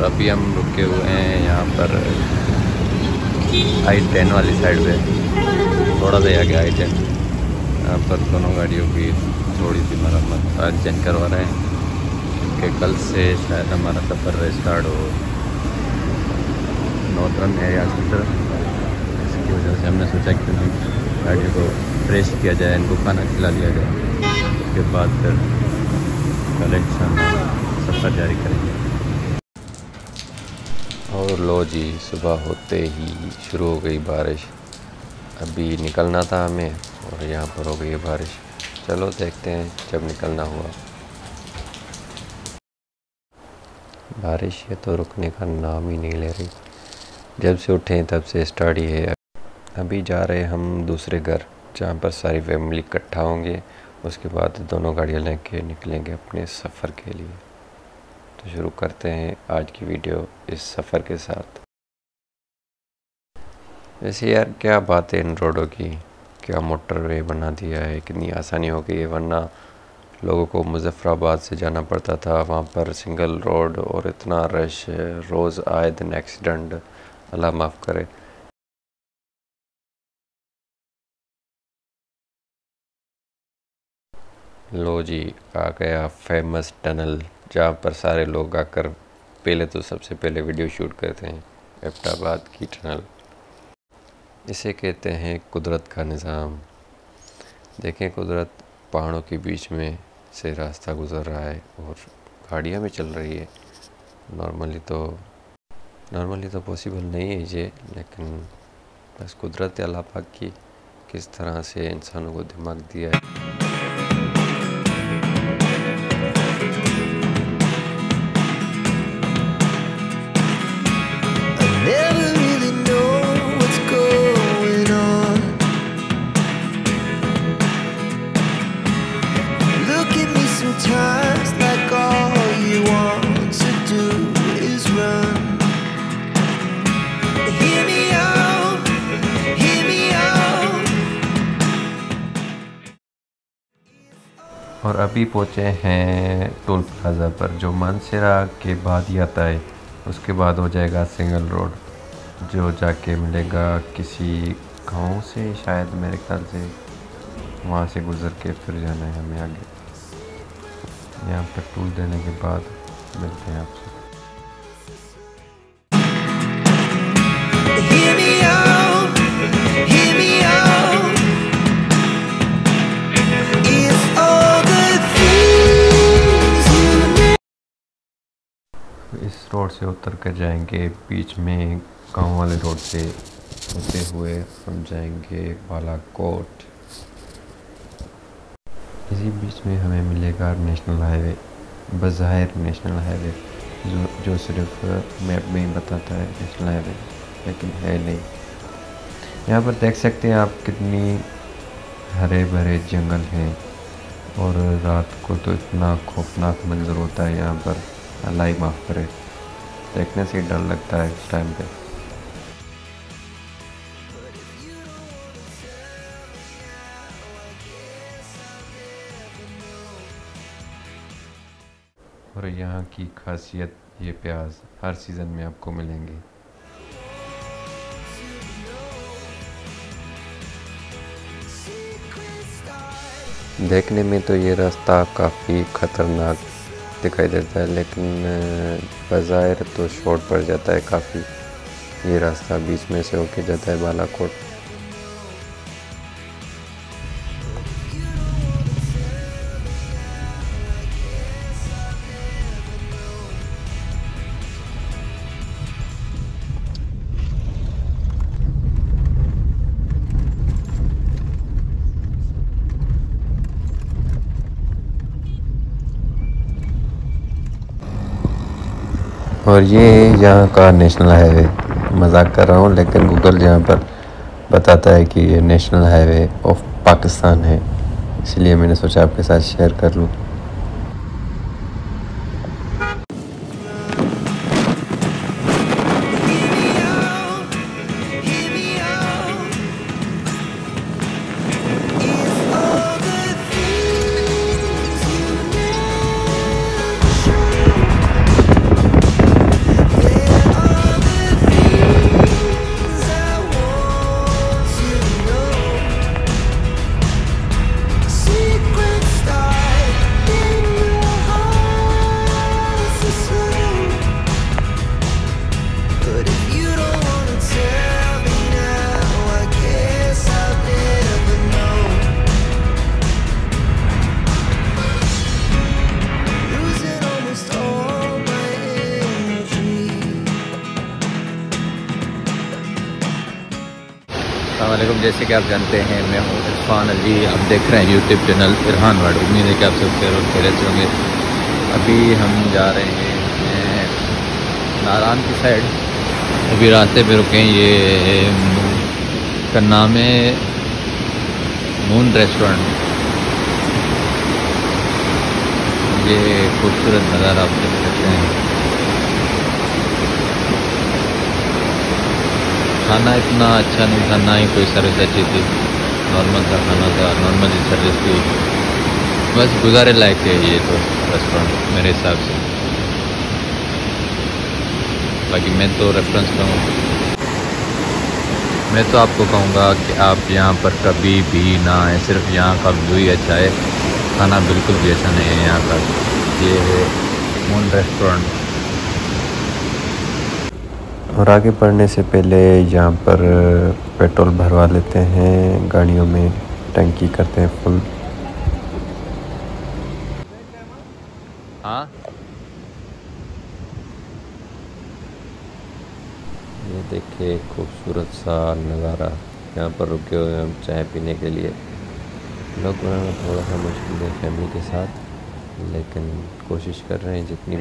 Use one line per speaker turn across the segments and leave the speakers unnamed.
अभी हम रुके हुए हैं यहाँ पर I-10 वाली साइड पे, थोड़ा सा आगे I-10। यहाँ पर दोनों गाड़ियों की थोड़ी सी मरम्मत आज जन करवा रहे हैं, क्योंकि कल से शायद हमारा सफ़र स्टार्ट हो नॉर्थर्न एरियाज की तरफ। इसकी वजह से हमने सोचा कि गाड़ियों को फ्रेश किया जाए, इनको खाना खिला दिया जाए, उसके बाद फिर कलेक्शन सफ़र जारी करेंगे। और लो जी, सुबह होते ही शुरू हो गई बारिश। अभी निकलना था हमें और यहाँ पर हो गई है बारिश। चलो देखते हैं जब निकलना हुआ। बारिश ये तो रुकने का नाम ही नहीं ले रही, जब से उठे तब से स्टार्ट ही है। अभी जा रहे हैं हम दूसरे घर, जहाँ पर सारी फैमिली इकट्ठा होंगे। उसके बाद दोनों गाड़ियाँ लेके निकलेंगे अपने सफ़र के लिए। तो शुरू करते हैं आज की वीडियो इस सफ़र के साथ। वैसे यार क्या बात है इन रोडों की, क्या मोटरवे बना दिया है, कितनी आसानी हो गई है। वरना लोगों को मुज़फ़्फ़राबाद से जाना पड़ता था, वहाँ पर सिंगल रोड और इतना रश, रोज़ आए दिन एक्सीडेंट, अल्लाह माफ़ करे। लो जी, आ गया फेमस टनल, जहाँ पर सारे लोग आकर पहले तो सबसे पहले वीडियो शूट करते हैं। एबटाबाद की टनल, इसे कहते हैं कुदरत का निज़ाम। देखें, कुदरत पहाड़ों के बीच में से रास्ता गुज़र रहा है और गाड़ियाँ भी चल रही है। नॉर्मली तो पॉसिबल नहीं है ये, लेकिन बस कुदरत अल्लाह पाक की किस तरह से इंसानों को दिमाग दिया है। और अभी पहुँचे हैं टोल प्लाज़ा पर, जो मानसेरा के बाद ही आता है। उसके बाद हो जाएगा सिंगल रोड, जो जाके मिलेगा किसी गांव से, शायद मेरे ख्याल से वहाँ से गुज़र के फिर जाना है हमें आगे। यहाँ पर टूल देने के बाद मिलते हैं आपसे। इस रोड से उतर कर जाएंगे, बीच में गांव वाले रोड से होते हुए हम जाएंगे बालाकोट। इसी बीच में हमें मिलेगा नेशनल हाईवे, बज़ाहिर नेशनल हाईवे, जो सिर्फ मैप में ही बताता है नेशनल हाईवे, लेकिन है नहीं। यहाँ पर देख सकते हैं आप कितनी हरे भरे जंगल हैं, और रात को तो इतना खौफनाक मंजर होता है यहाँ पर, अल्लाह ही माफ़ करे। देखने से डर लगता है इस टाइम पे। और यहाँ की खासियत, ये प्याज हर सीज़न में आपको मिलेंगे। देखने में तो ये रास्ता काफ़ी ख़तरनाक दिखाई देता है, लेकिन बज़ाहिर तो शॉर्ट पड़ जाता है काफ़ी। ये रास्ता बीच में से होके जाता है बालाकोट। और ये यहाँ का नेशनल हाईवे, मजाक कर रहा हूँ, लेकिन गूगल यहाँ पर बताता है कि ये नेशनल हाईवे ऑफ पाकिस्तान है, इसलिए मैंने सोचा आपके साथ शेयर कर लूँ।
अस्सलामुअलैकुम। जैसे कि आप जानते हैं मैं हूँ इरफान अली। आप देख रहे हैं यूट्यूब चैनल इरफान वर्ल्ड। उम्मीद है कि आप सब खैर और खैरियत से होंगे। अभी हम जा रहे हैं नारान की साइड। अभी रास्ते पे रुके हैं। ये का नाम है मून रेस्टोरेंट। ये खूबसूरत नज़ारा आप देख सकते हैं। खाना इतना अच्छा नहीं था, ना ही कोई सर्विस अच्छी थी। नॉर्मल सा खाना था, नॉर्मल ही सर्विस थी। बस गुजारे लायक है ये तो रेस्टोरेंट मेरे हिसाब से। बाकी मैं तो रेफरेंस कहूँ, मैं तो आपको कहूँगा कि आप यहाँ पर कभी भी ना आए। सिर्फ यहाँ का व्यू ही अच्छा है, खाना बिल्कुल भी अच्छा नहीं है यहाँ का। ये है मून रेस्टोरेंट।
और आगे बढ़ने से पहले यहाँ पर पेट्रोल भरवा लेते हैं, गाड़ियों में टंकी करते हैं फुल।
हाँ,
ये देखिए खूबसूरत सा नज़ारा। यहाँ पर रुके हुए हैं हम चाय पीने के लिए। लोग थोड़ा सा मुश्किल है फैमिली के साथ, लेकिन कोशिश कर रहे हैं जितनी।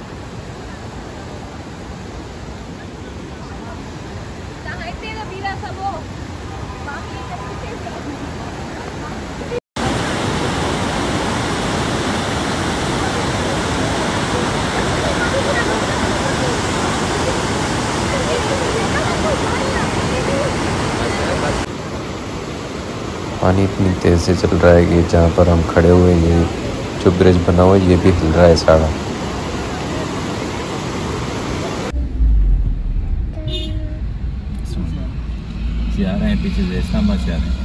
पानी इतनी तेज़ से चल रहा है कि जहाँ पर हम खड़े हुए ये जो ब्रिज बना हुआ है ये भी हिल रहा है सारा।
आ रहे हैं पीछे से, इस्लामाबाद से आ रहे हैं।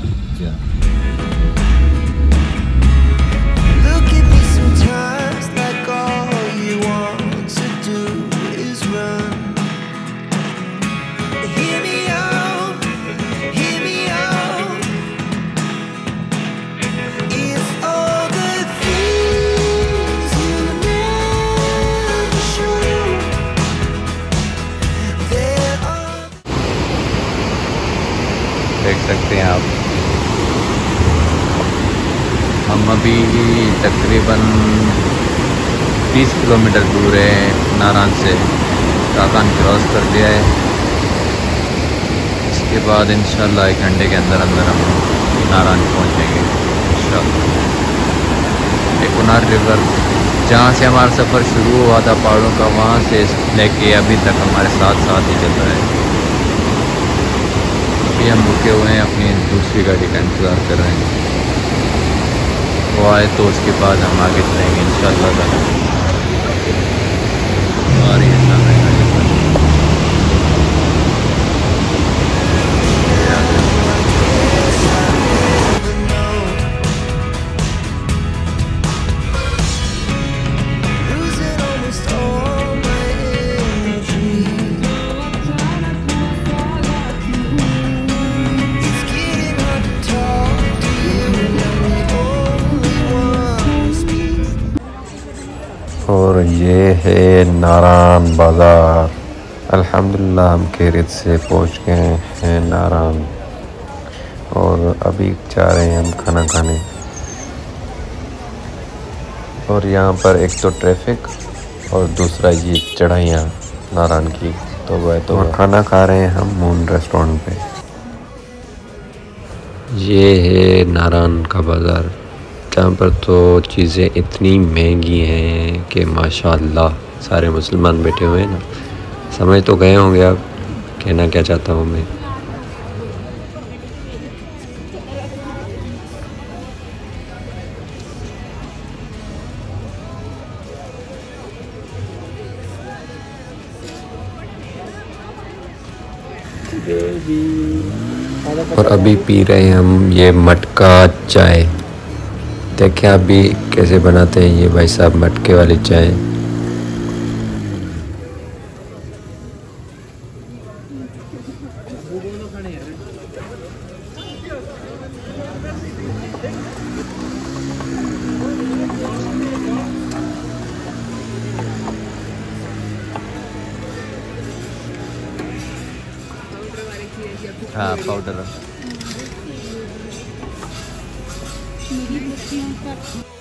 देख सकते हैं आप, हम अभी तकरीबन 30 किलोमीटर दूर है नारान से। काकान क्रॉस कर लिया है। इसके बाद इंशाल्लाह 1 घंटे के अंदर अंदर हम नारान पहुंचेंगे इंशाल्लाह। एक उनार रिवर जहाँ से हमारा सफ़र शुरू हुआ था पहाड़ों का, वहाँ से लेके अभी तक हमारे साथ साथ ही चल रहा है। अभी हम रुके हुए हैं, अपनी दूसरी गाड़ी का इंतज़ार कर रहे हैं। वो आए तो उसके बाद हम आगे चलेंगे इंशाल्लाह। आ रही है सामने गाड़ी पर।
और ये है नारान बाज़ार। अल्हम्दुलिल्लाह हम खैरियत से पहुंच गए हैं नारान, और अभी जा रहे हैं हम खाना खाने। और यहाँ पर एक तो ट्रैफिक और दूसरा ये चढ़ाइयाँ नारान की, तो वह तो खाना खा रहे हैं हम मून रेस्टोरेंट पे। ये है नारान का बाज़ार, जहाँ पर तो चीज़ें इतनी महंगी हैं कि माशाअल्लाह। सारे मुसलमान बैठे हुए हैं ना, समझ तो गए होंगे आप कहना क्या चाहता हूँ मैं। और अभी पी रहे हैं हम ये मटका चाय। देखें आप भी कैसे बनाते हैं ये भाई साहब मटके वाली चाय।
हाँ पाउडर।